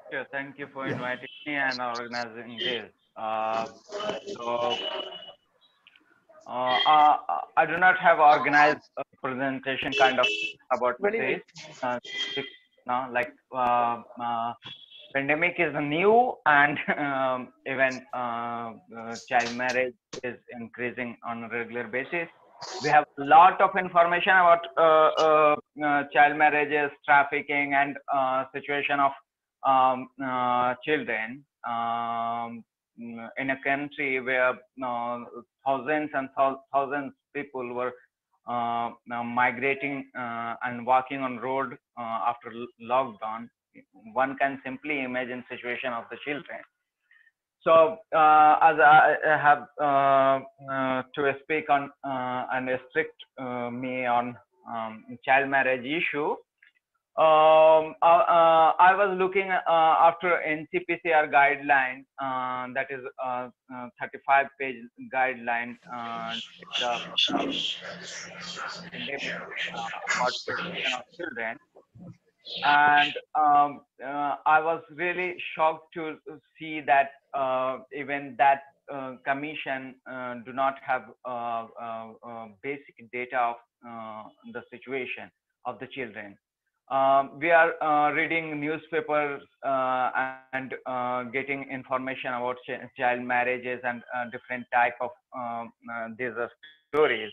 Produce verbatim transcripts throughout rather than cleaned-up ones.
Sure, thank you for inviting me and organizing this. Uh, so, uh, uh, I do not have organized a presentation kind of about Very this. nice. Uh, bec- no, like uh, uh, pandemic is new, and um, even uh, uh, child marriage is increasing on a regular basis. We have a lot of information about uh, uh, uh, child marriages, trafficking, and uh, situation of um, uh, children um, in a country where uh, thousands and thou- thousands people were uh, now migrating uh, and walking on road uh, after lockdown. One can simply imagine situation of the children. So uh, as I have uh, uh, to speak on uh, and restrict uh, me on um, child marriage issue, um, uh, uh, I was looking uh, after N C P C R guideline, uh, that is uh, uh, thirty-five page guideline, uh, the uh, pandemic uh, about protection of children. And um, uh, I was really shocked to see that uh, even that uh, commission uh, do not have uh, uh, uh, basic data of uh, the situation of the children. Um, we are uh, reading newspapers uh, and uh, getting information about ch- child marriages and uh, different type of um, uh, these are stories,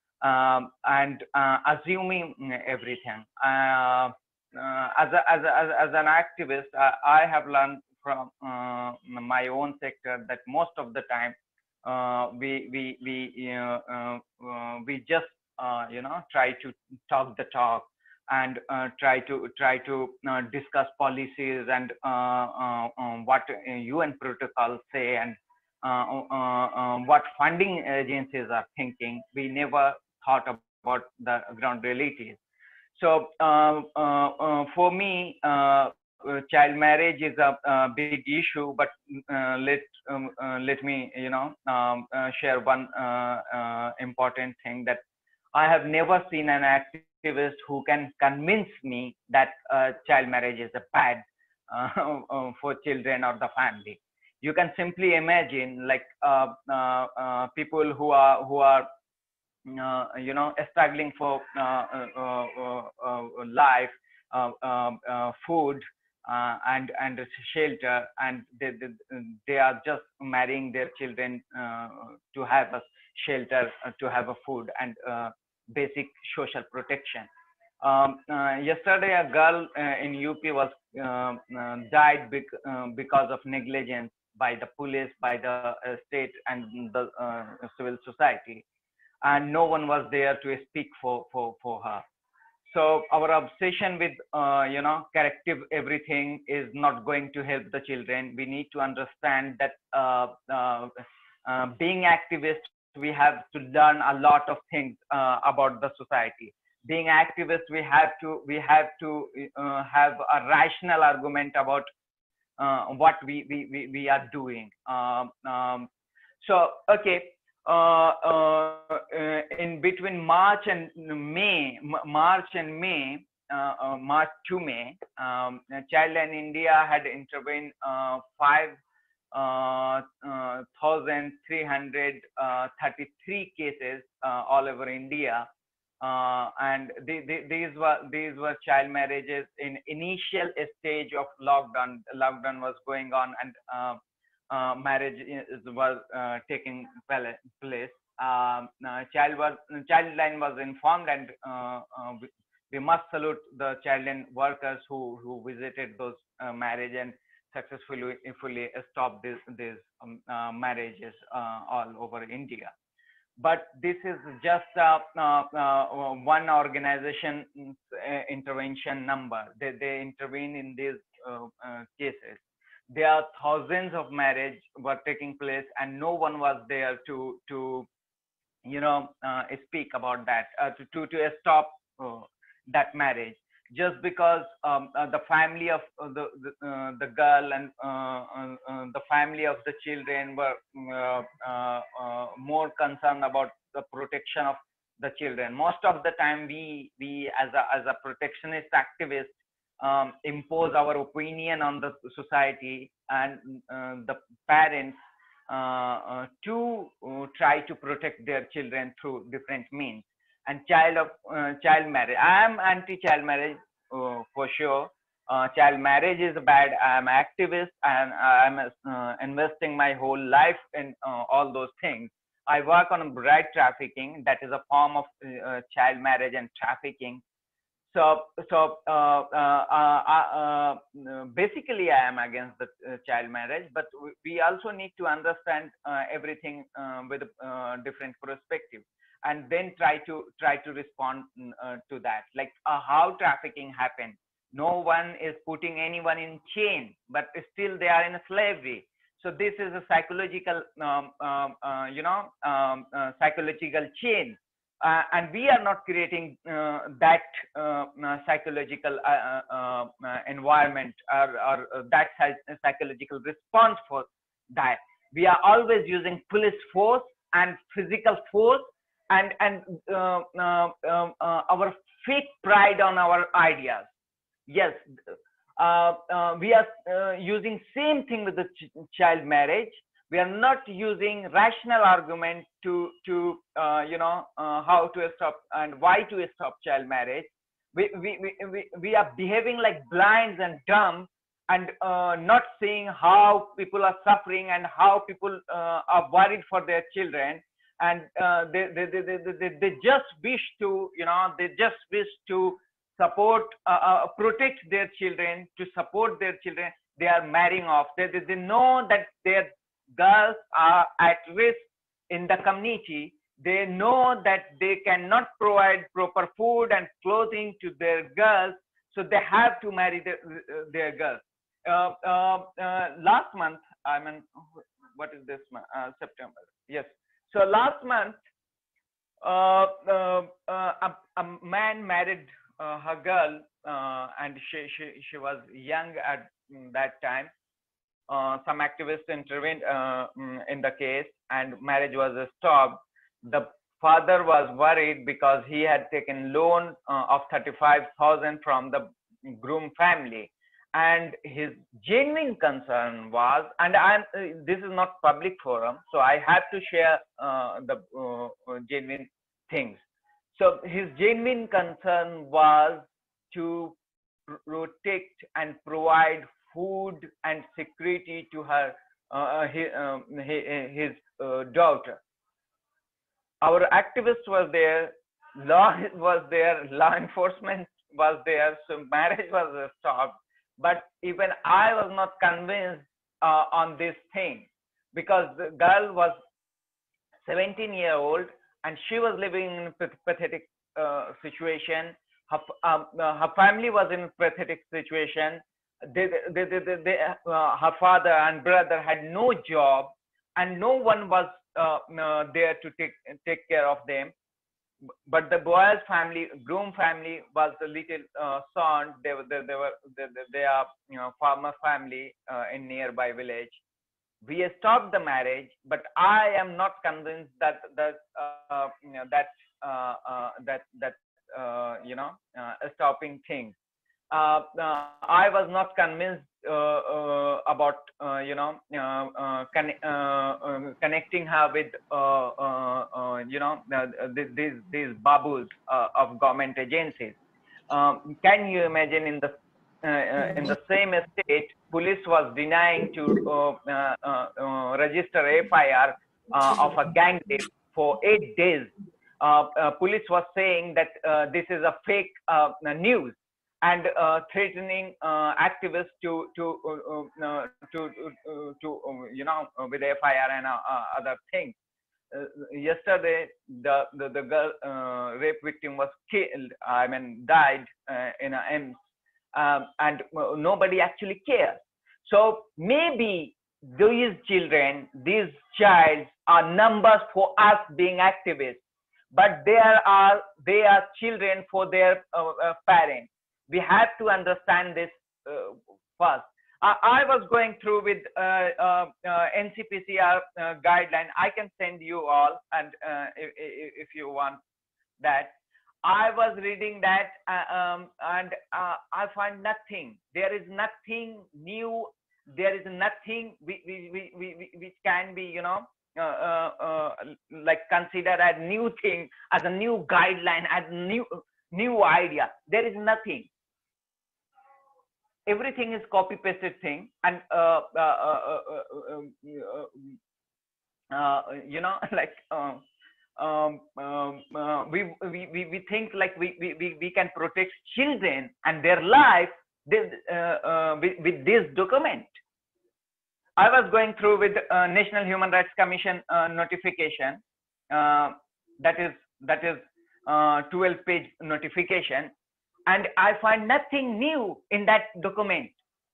um, and uh, assuming everything. Uh, uh, as, a, as, a, as, as an activist, I, I have learned from uh, my own sector that most of the time uh, we we we you know, uh, uh, we just uh, you know try to talk the talk and uh, try to try to uh, discuss policies and uh, uh, uh, what U N protocols say, and uh, uh, uh, what funding agencies are thinking. We never thought about the ground realities. So uh, uh, uh, for me, uh, uh, child marriage is a, a big issue. But uh, let um, uh, let me you know um, uh, share one uh, uh, important thing, that I have never seen an activist who can convince me that uh, child marriage is a bad uh, uh, for children or the family. You can simply imagine, like uh, uh, uh, people who are who are uh, you know struggling for uh, uh, uh, uh, uh, life, uh, um, uh, food, uh, and and shelter, and they, they they are just marrying their children uh, to have a shelter, uh, to have a food and uh, basic social protection. Um, uh, yesterday, a girl uh, in U P was uh, uh, died bec- uh, because of negligence by the police, by the uh, state, and the uh, civil society, and no one was there to speak for for for her. So our obsession with uh, you know corrective everything is not going to help the children. We need to understand that uh, uh, uh, being activists, we have to learn a lot of things uh, about the society. Being activists, we have to we have to uh, have a rational argument about uh, what we, we, we, we are doing. Um, um, so, okay, uh, uh, uh, in between March and May, March and May, uh, uh, March to May, um, Childline India had intervened uh, five uh, uh, thousand three hundred thirty-three cases uh, all over India, uh, and the, the, these were these were child marriages in initial stage of lockdown. Lockdown was going on, and uh, uh, marriage is, was uh, taking place. Um, uh, child was Childline was informed, and uh, uh, we, we must salute the childline workers who who visited those uh, marriage and successfully fully stopped these these um, uh, marriages uh, all over India. But this is just uh, uh, uh, one organization uh, intervention number. They, they intervene in these uh, uh, cases. There are thousands of marriage were taking place, and no one was there to to you know uh, speak about that, uh, to, to to stop uh, that marriage, just because um, uh, the family of uh, the the, uh, the girl and uh, uh, uh, the family of the children were uh, uh, uh, more concerned about the protection of the children. Most of the time, we we as a as a protectionist activist, um, impose our opinion on the society and uh, the parents uh, uh, to uh, try to protect their children through different means. And child of uh, child marriage, I am anti child marriage uh, for sure. Uh, child marriage is bad. I am activist and I am uh, investing my whole life in uh, all those things. I work on bride trafficking, that is a form of uh, child marriage and trafficking. So, so uh, uh, uh, uh, uh, basically, I am against the uh, child marriage, but we also need to understand uh, everything uh, with a uh, different perspective, and then try to try to respond uh, to that. Like uh, how trafficking happened. No one is putting anyone in chain, but still they are in slavery. So this is a psychological, um, um, uh, you know, um, uh, psychological chain, uh, and we are not creating uh, that uh, uh, psychological uh, uh, uh, environment, or, or uh, that psychological response for that. We are always using police force and physical force, and and uh, uh, uh, uh, our fake pride on our ideas. Yes, uh, uh, we are uh, using same thing with the ch child marriage. We are not using rational argument to to uh, you know uh, how to stop and why to stop child marriage. We we we we, we are behaving like blinds and dumb, and uh, not seeing how people are suffering and how people uh, are worried for their children, and uh, they, they, they, they, they, they just wish to you know they just wish to support uh, uh, protect their children, to support their children. They are marrying off. They, they, they know that their girls are at risk in the community. They know that they cannot provide proper food and clothing to their girls, so they have to marry their, their girls. Uh, uh, uh, last month, I mean, what is this month? Uh, September. Yes. So last month, uh, uh, uh, a, a man married uh, her girl, uh, and she, she she was young at that time. Uh, some activists intervened uh, mm, in the case, and marriage was stopped. The father was worried because he had taken loan uh, of thirty-five thousand from the groom family, and his genuine concern was, and I'm uh, this is not public forum, so I have to share uh, the uh, genuine things. So his genuine concern was to protect and provide food and security to her uh, his, um, his uh, daughter. Our activist was there, law was there, law enforcement was there, so marriage was stopped. But even I was not convinced uh, on this thing, because the girl was seventeen year old and she was living in a pathetic uh, situation. Her, um, uh, her family was in a pathetic situation. They, they, they, they, they uh, her father and brother had no job, and no one was uh, uh, there to take take care of them. But the boy's family, groom family, was a little uh, son. They were they, they were they, they are you know farmer family uh, in nearby village. We stopped the marriage, but I am not convinced that that uh, you know, that uh, uh, that that uh, you know uh, stopping things. Uh, uh, I was not convinced uh, uh, about uh, you know uh, uh, con uh, connecting her with uh, uh, you know these these babus uh, of government agencies. Um, can you imagine, in the uh, in the same state, police was denying to uh, uh, uh, register F I R uh, of a gang rape for eight days. Uh, uh, police was saying that uh, this is a fake uh, news, and uh, threatening uh, activists to to uh, uh, to uh, to uh, you know with F I R and uh, uh, other things. Uh, yesterday, the the, the girl uh, rape victim was killed. I mean, died uh, in a M S, um, and uh, nobody actually cares. So maybe these children, these childs, are numbers for us being activists, but they are they are children for their uh, uh, parents. We have to understand this uh, first. I, I was going through with uh, uh, uh, N C P C R uh, guideline. I can send you all, and uh, if, if you want that. I was reading that, uh, um, and uh, I find nothing. There is nothing new. There is nothing we, we, we, we, we- which can be, you know, uh, uh, uh, like considered as new thing, as a new guideline, as new new idea. There is nothing. Everything is copy pasted thing, and uh, uh, uh, uh, uh, um, uh, uh, you know, like. Uh, um, um, uh, we, we, we, we think like we, we, we, we can protect children and their life this, uh, uh, with, with this document. I was going through with uh, National Human Rights Commission uh, notification. Uh, that is that is uh, twelve page notification, and I find nothing new in that document.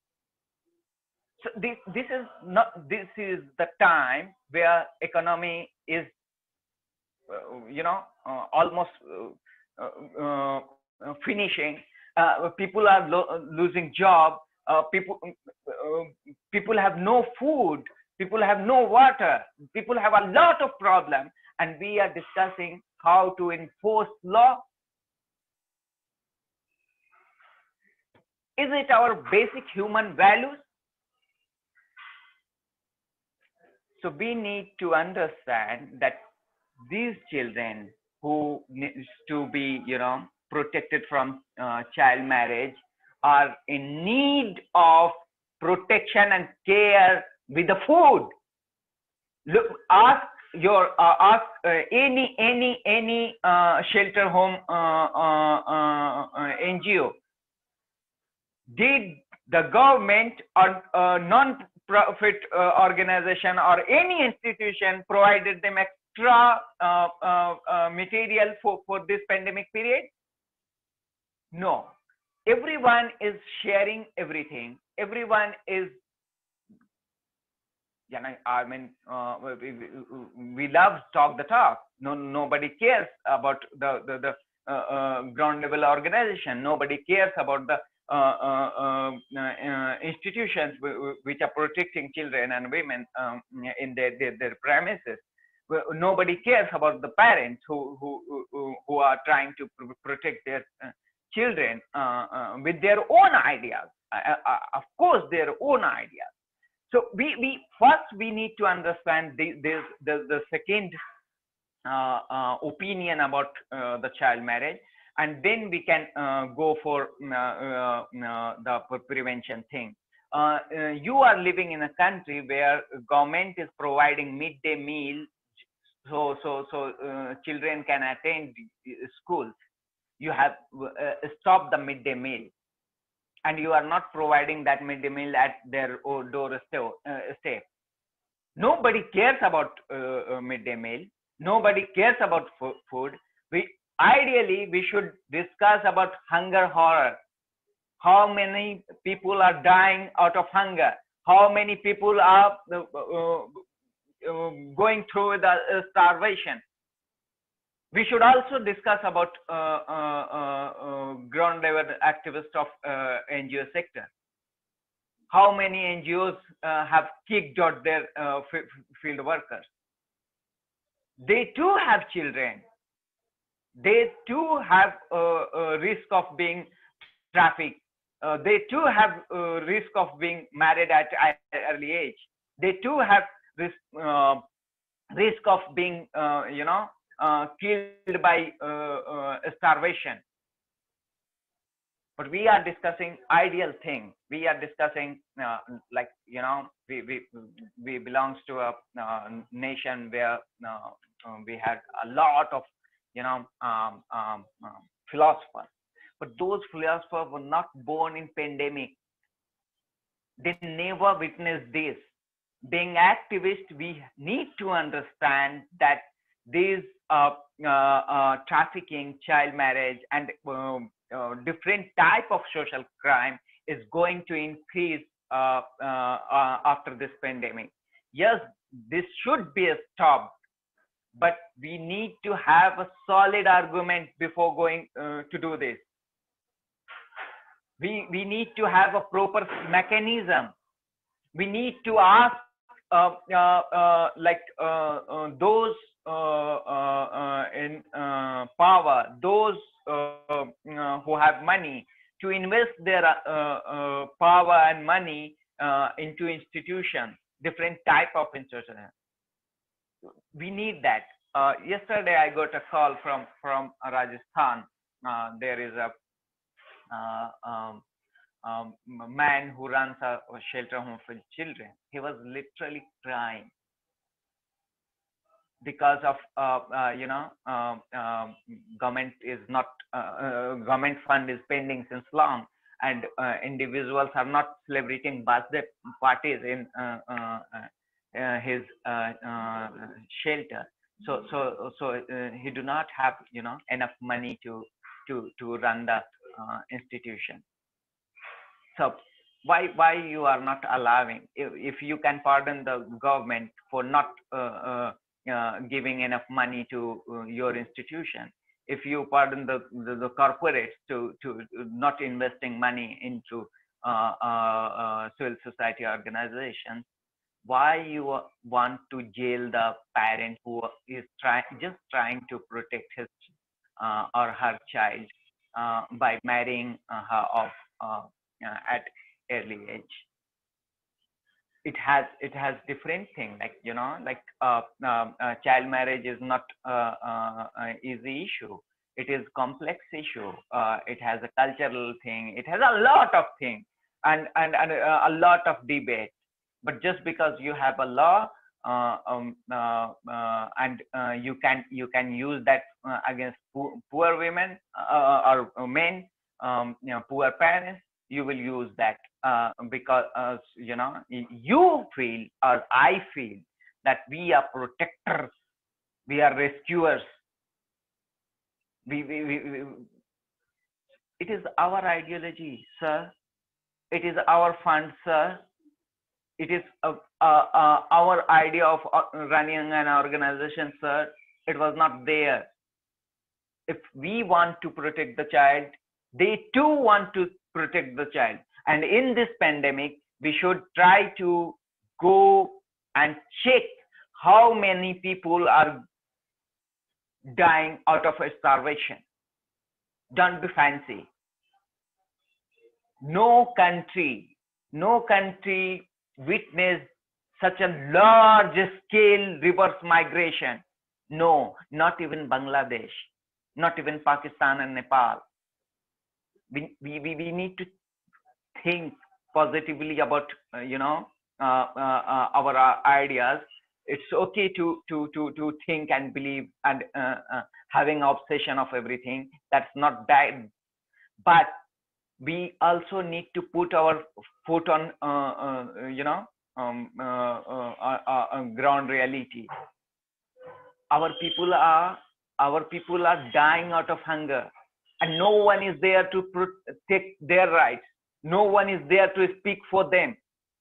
So this this is not this is the time where economy is uh, you know uh, almost uh, uh, uh, finishing. Uh, people are lo- losing job. Uh, people uh, people have no food. People have no water. People have a lot of problem, and we are discussing how to enforce law. Is it our basic human values? So we need to understand that these children who needs to be, you know, protected from uh, child marriage are in need of protection and care with the food. Look, ask your uh, ask uh, any any any uh, shelter home uh, uh, uh, uh, N G O. Did the government or uh, non-profit uh, organization or any institution provided them extra uh, uh, uh, material for, for this pandemic period? No. Everyone is sharing everything. Everyone is, you know, I mean, uh, we, we, we love talk the talk. No, nobody cares about the, the, the uh, uh, ground level organization. Nobody cares about the uh, uh, uh, uh, institutions which are protecting children and women um, in their, their, their premises. Nobody cares about the parents who, who, who, who are trying to protect their uh, children uh, uh, with their own ideas. Uh, uh, of course, their own ideas. So we, we first we need to understand the, the, the, the second uh, uh, opinion about uh, the child marriage, and then we can uh, go for uh, uh, uh, the prevention thing. Uh, uh, you are living in a country where government is providing midday meal, so so so uh, children can attend schools. You have uh, stopped the midday meal, and you are not providing that midday meal at their doorstep. Uh, Nobody cares about uh, midday meal. Nobody cares about food. We ideally we should discuss about hunger horror. How many people are dying out of hunger? How many people are uh, uh, uh, going through the uh, starvation? We should also discuss about uh, uh, uh, ground level activists of uh, N G O sector. How many N G Os uh, have kicked out their uh, field workers? They too have children. They too have a uh, uh, risk of being trafficked. Uh, they too have uh, risk of being married at an early age. They too have risk uh, risk of being, uh, you know, uh, killed by uh, uh, starvation. But we are discussing ideal thing. We are discussing uh, like, you know, we we we belongs to a uh, nation where uh, we had a lot of, you know, um, um, um, philosophers. But those philosophers were not born in pandemic. They never witnessed this. Being activist, we need to understand that these uh, uh, uh, trafficking, child marriage, and um, uh, different type of social crime is going to increase uh, uh, uh, after this pandemic. Yes, this should be stopped, but we need to have a solid argument before going uh, to do this. We, we need to have a proper mechanism. We need to ask uh, uh, uh, like uh, uh, those uh, uh, uh, in uh, power, those uh, uh, who have money, to invest their uh, uh, power and money uh, into institutions, different type of institutions. We need that. Uh, yesterday, I got a call from from Rajasthan. Uh, there is a uh, um, um, man who runs a, a shelter home for children. He was literally crying because of uh, uh, you know um, um, government is not uh, uh, government fund is pending since long, and uh, individuals are not celebrating birthday parties in uh, uh, uh, his uh, uh, shelter. So so so uh, he do not have you know enough money to to to run the uh, institution. So why why you are not allowing, if, if you can pardon the government for not uh, uh, uh, giving enough money to uh, your institution, if you pardon the, the, the corporates to to not investing money into uh, uh, uh, civil society organizations, why you want to jail the parent who is trying just trying to protect his uh, or her child uh, by marrying uh, her off uh, uh, at early age? It has it has different thing, like you know like uh, um, uh, child marriage is not uh, uh, uh, easy issue. It is complex issue. Uh, it has a cultural thing, it has a lot of things, and and, and uh, a lot of debate. But just because you have a law uh, um, uh, uh, and uh, you can you can use that uh, against poor, poor women uh, or men, um, you know poor parents, you will use that uh, because uh, you know you feel or I feel that we are protectors, we are rescuers. We, we, we, we it is our ideology, sir. It is our fund, sir. It is uh, uh, uh, our idea of uh, running an organization, sir. It was not there. If we want to protect the child, they too want to protect the child. And in this pandemic, we should try to go and check how many people are dying out of starvation. Don't be fancy. No country, no country witnessed such a large scale reverse migration. No, not even Bangladesh, not even Pakistan and Nepal. We, we, we need to think positively about uh, you know uh, uh, uh, our uh, ideas. It's okay to to to to think and believe and uh, uh, having obsession of everything. That's not bad, but we also need to put our foot on uh, uh, you know um, uh, uh, uh, uh, ground reality. Our people are our people are dying out of hunger, and no one is there to protect their rights. No one is there to speak for them.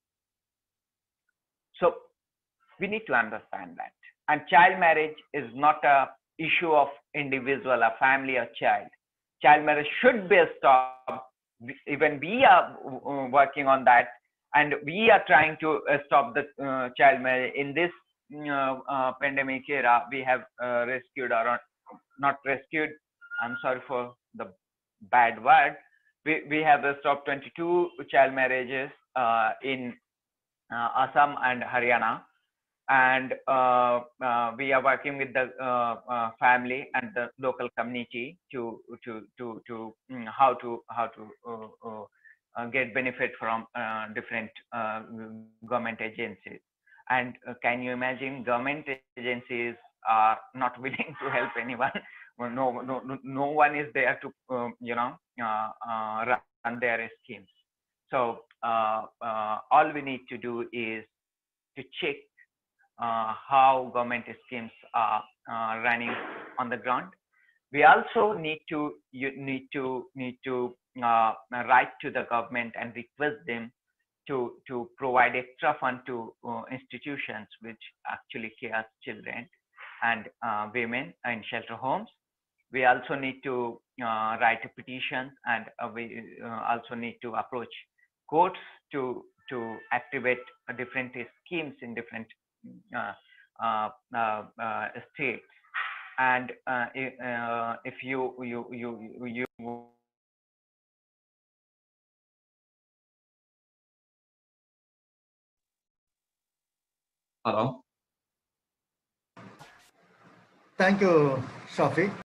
So we need to understand that. And child marriage is not a issue of individual, a family, or child. Child marriage should be stopped. Even we are working on that, and we are trying to stop the uh, child marriage. In this uh, uh, pandemic era, we have uh, rescued or not rescued. I'm sorry for the bad word. We, we have stopped twenty-two child marriages uh, in uh, Assam and Haryana, and uh, uh, we are working with the uh, uh, family and the local community to to to to mm, how to how to uh, uh, uh, get benefit from uh, different uh, government agencies. And uh, can you imagine, government agencies are not willing to help anyone. Well, no, no, no, no one is there to um, you know uh, uh, run their schemes. So uh, uh, all we need to do is to check uh, how government schemes are uh, running on the ground. We also need to you need to need to uh, write to the government and request them to to provide extra fund to uh, institutions which actually care children and uh, women in shelter homes. We also need to uh, write a petition, and uh, we uh, also need to approach courts to to activate uh, different schemes in different uh, uh, uh, uh, state. And uh, if, uh, if you you you you Hello. Thank you, Shafiq.